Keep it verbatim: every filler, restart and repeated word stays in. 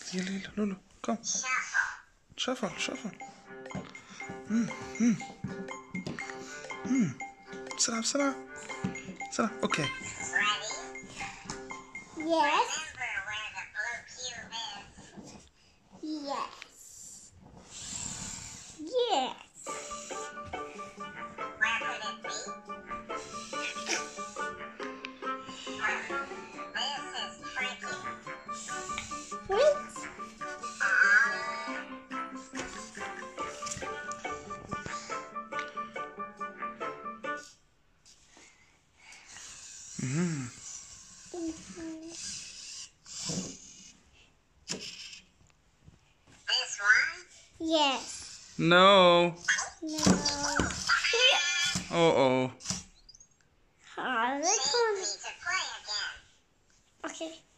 يلا يلا لولو come shuffle shuffle بسرعة بسرعة بسرعة اوكي Yes. Yes. Yes. Where could it be? This is tricky. Wait. Mm-hmm. This one? Yes. No. No. Oh oh. How are they She coming? needs to play again. Okay.